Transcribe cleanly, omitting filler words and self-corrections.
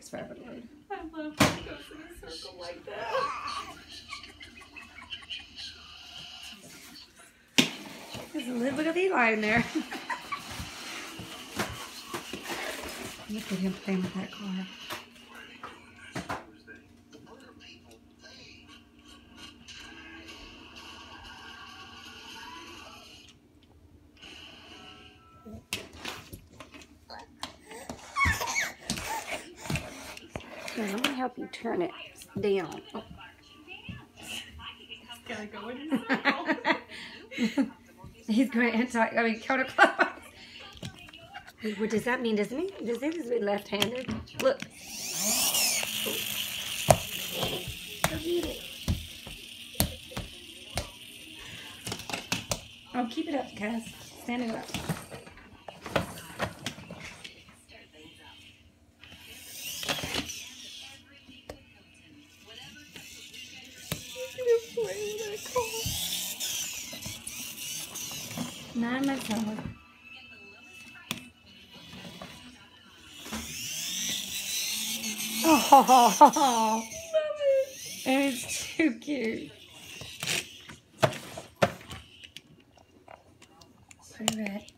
takes forever to load. I love when it goes in a circle like that. There's a little bit of Eli in there. Look at him playing with that car. Here, let me help you turn it down. Oh. It's gotta go in a circle. He's going counterclockwise. What does that mean? Does it mean left-handed? Look. Go eat it. Oh, keep it up, Cass. Stand it up. Not myself. Oh, and it's too cute. Poor Rett.